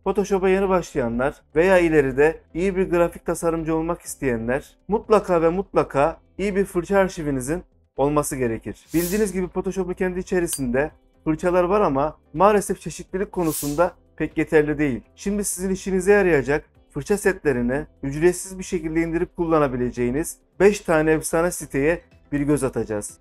Photoshop'a yeni başlayanlar veya ileride iyi bir grafik tasarımcı olmak isteyenler mutlaka ve mutlaka iyi bir fırça arşivinizin olması gerekir. Bildiğiniz gibi Photoshop'un kendi içerisinde fırçalar var ama maalesef çeşitlilik konusunda pek yeterli değil. Şimdi sizin işinize yarayacak fırça setlerini ücretsiz bir şekilde indirip kullanabileceğiniz 5 tane efsane siteye bir göz atacağız.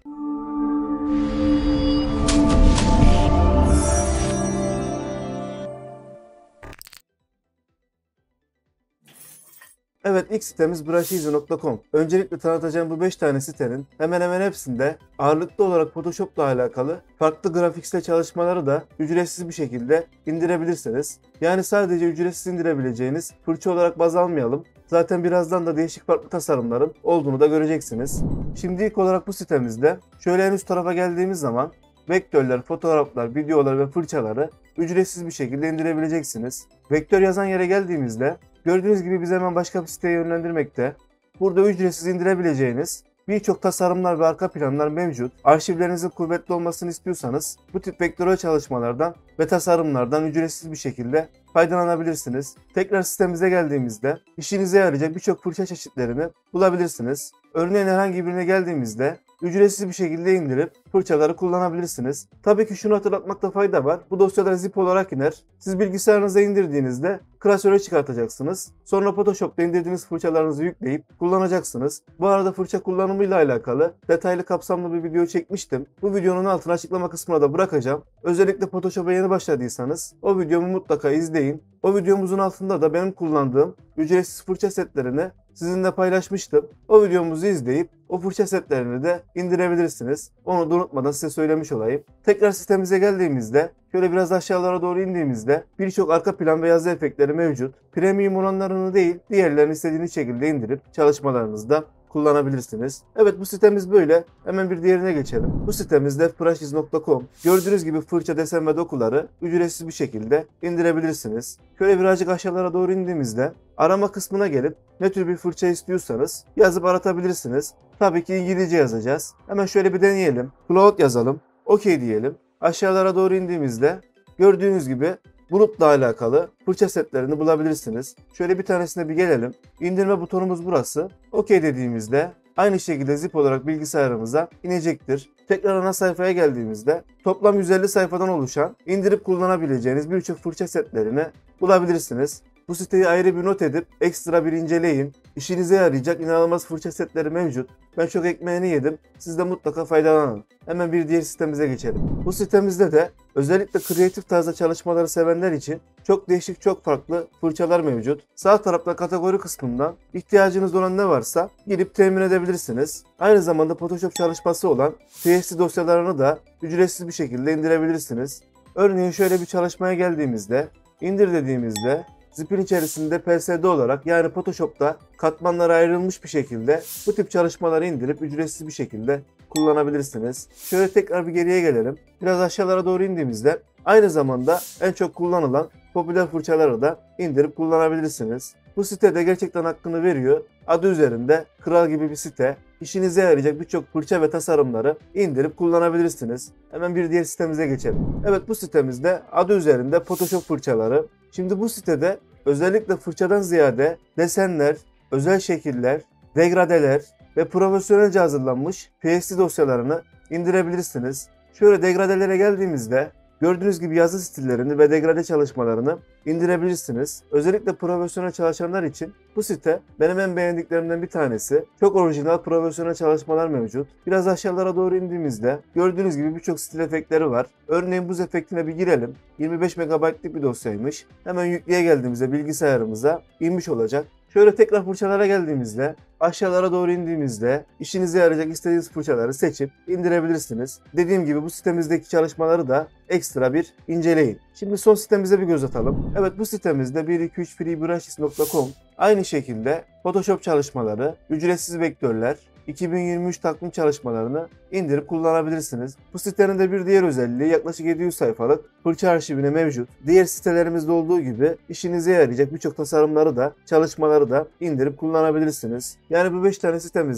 Evet, ilk sitemiz brusheasy.com. Öncelikle tanıtacağım bu 5 tane sitenin hemen hemen hepsinde ağırlıklı olarak Photoshop'la alakalı farklı grafiksel çalışmaları da ücretsiz bir şekilde indirebilirsiniz. Yani sadece ücretsiz indirebileceğiniz fırça olarak baz almayalım. Zaten birazdan da değişik farklı tasarımların olduğunu da göreceksiniz. Şimdi ilk olarak bu sitemizde şöyle en üst tarafa geldiğimiz zaman vektörler, fotoğraflar, videolar ve fırçaları ücretsiz bir şekilde indirebileceksiniz. Vektör yazan yere geldiğimizde gördüğünüz gibi bizi hemen başka bir siteye yönlendirmekte. Burada ücretsiz indirebileceğiniz birçok tasarımlar ve arka planlar mevcut. Arşivlerinizin kuvvetli olmasını istiyorsanız bu tip vektörel çalışmalardan ve tasarımlardan ücretsiz bir şekilde faydalanabilirsiniz. Tekrar sitemize geldiğimizde işinize yarayacak birçok fırça çeşitlerini bulabilirsiniz. Örneğin herhangi birine geldiğimizde ücretsiz bir şekilde indirip fırçaları kullanabilirsiniz. Tabii ki şunu hatırlatmakta fayda var. Bu dosyalar zip olarak iner. Siz bilgisayarınıza indirdiğinizde klasöre çıkartacaksınız. Sonra Photoshop'ta indirdiğiniz fırçalarınızı yükleyip kullanacaksınız. Bu arada fırça kullanımıyla alakalı detaylı kapsamlı bir video çekmiştim. Bu videonun altına açıklama kısmına da bırakacağım. Özellikle Photoshop'a yeni başladıysanız o videomu mutlaka izleyin. O videomuzun altında da benim kullandığım ücretsiz fırça setlerini sizinle paylaşmıştım. O videomuzu izleyip o fırça setlerini de indirebilirsiniz. Onu da unutmadan size söylemiş olayım. Tekrar sitemize geldiğimizde şöyle biraz aşağılara doğru indiğimizde birçok arka plan ve yazı efektleri mevcut. Premium olanlarını değil, diğerlerini istediğiniz şekilde indirip çalışmalarınızda kullanabilirsiniz. Evet, bu sitemiz böyle. Hemen bir diğerine geçelim. Bu sitemizde brushes.com. Gördüğünüz gibi fırça, desen ve dokuları ücretsiz bir şekilde indirebilirsiniz. Şöyle birazcık aşağılara doğru indiğimizde arama kısmına gelip ne tür bir fırça istiyorsanız yazıp aratabilirsiniz. Tabii ki İngilizce yazacağız. Hemen şöyle bir deneyelim. Cloud yazalım. OK diyelim. Aşağılara doğru indiğimizde gördüğünüz gibi bulutla alakalı fırça setlerini bulabilirsiniz. Şöyle bir tanesine bir gelelim. İndirme butonumuz burası. OK dediğimizde aynı şekilde zip olarak bilgisayarımıza inecektir. Tekrar ana sayfaya geldiğimizde toplam 150 sayfadan oluşan indirip kullanabileceğiniz birçok fırça setlerini bulabilirsiniz. Bu siteyi ayrı bir not edip ekstra bir inceleyin. İşinize yarayacak inanılmaz fırça setleri mevcut. Ben çok ekmeğini yedim. Siz de mutlaka faydalanın. Hemen bir diğer sitemize geçelim. Bu sitemizde de özellikle kreatif tarzda çalışmaları sevenler için çok değişik, çok farklı fırçalar mevcut. Sağ tarafta kategori kısmından ihtiyacınız olan ne varsa girip temin edebilirsiniz. Aynı zamanda Photoshop çalışması olan PSD dosyalarını da ücretsiz bir şekilde indirebilirsiniz. Örneğin şöyle bir çalışmaya geldiğimizde, indir dediğimizde zipin içerisinde PSD olarak, yani Photoshop'ta katmanlara ayrılmış bir şekilde bu tip çalışmaları indirip ücretsiz bir şekilde kullanabilirsiniz. Şöyle tekrar bir geriye gelelim. Biraz aşağılara doğru indiğimizde aynı zamanda en çok kullanılan popüler fırçaları da indirip kullanabilirsiniz. Bu site de gerçekten hakkını veriyor. Adı üzerinde kral gibi bir site. İşinize yarayacak birçok fırça ve tasarımları indirip kullanabilirsiniz. Hemen bir diğer sitemize geçelim. Evet, bu sitemizde adı üzerinde Photoshop fırçaları. Şimdi bu sitede özellikle fırçadan ziyade desenler, özel şekiller, degradeler ve profesyonelce hazırlanmış PSD dosyalarını indirebilirsiniz. Şöyle degradelere geldiğimizde gördüğünüz gibi yazı stillerini ve degrade çalışmalarını indirebilirsiniz. Özellikle profesyonel çalışanlar için bu site benim en beğendiklerimden bir tanesi. Çok orijinal profesyonel çalışmalar mevcut. Biraz aşağılara doğru indiğimizde gördüğünüz gibi birçok stil efektleri var. Örneğin buz efektine bir girelim. 25 MB'lik bir dosyaymış. Hemen yükleye geldiğimizde bilgisayarımıza inmiş olacak. Şöyle tekrar fırçalara geldiğimizde aşağılara doğru indiğimizde işinize yarayacak istediğiniz fırçaları seçip indirebilirsiniz. Dediğim gibi bu sitemizdeki çalışmaları da ekstra bir inceleyin. Şimdi son sitemize bir göz atalım. Evet, bu sitemizde 123freebrushes.com. Aynı şekilde Photoshop çalışmaları, ücretsiz vektörler, 2023 takvim çalışmalarını indirip kullanabilirsiniz. Bu sitenin de bir diğer özelliği yaklaşık 700 sayfalık fırça arşivine mevcut. Diğer sitelerimizde olduğu gibi işinize yarayacak birçok tasarımları da, çalışmaları da indirip kullanabilirsiniz. Yani bu 5 tane sitemizde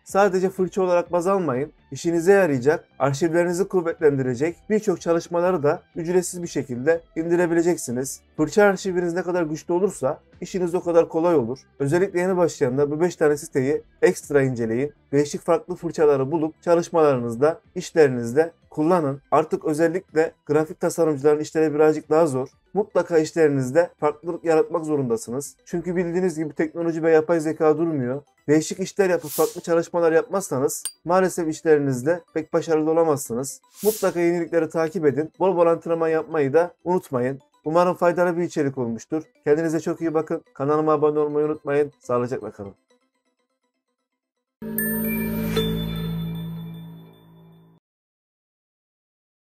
Sadece fırça olarak baz almayın. İşinize yarayacak, arşivlerinizi kuvvetlendirecek birçok çalışmaları da ücretsiz bir şekilde indirebileceksiniz. Fırça arşiviniz ne kadar güçlü olursa işiniz o kadar kolay olur. Özellikle yeni başlayanlar bu 5 tane siteyi ekstra inceleyin. Değişik farklı fırçaları bulup çalışmalarınızda, işlerinizde kullanın. Artık özellikle grafik tasarımcıların işleri birazcık daha zor. Mutlaka işlerinizde farklılık yaratmak zorundasınız. Çünkü bildiğiniz gibi teknoloji ve yapay zeka durmuyor. Değişik işler yapıp farklı çalışmalar yapmazsanız maalesef işlerinizde pek başarılı olamazsınız. Mutlaka yenilikleri takip edin. Bol bol antrenman yapmayı da unutmayın. Umarım faydalı bir içerik olmuştur. Kendinize çok iyi bakın. Kanalıma abone olmayı unutmayın. Sağlıcakla kalın.